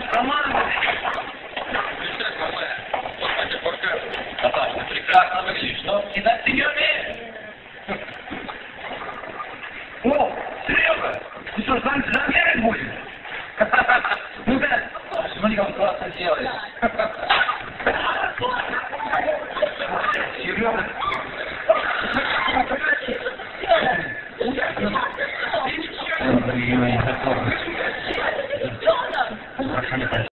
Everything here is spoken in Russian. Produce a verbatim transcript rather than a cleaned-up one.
Команда! Наташа, ты прекрасно выглядишь, но кидать ты не умеешь. О, Серега, ты что, замерить будешь? Ну-ка, смотри, как он классно делает.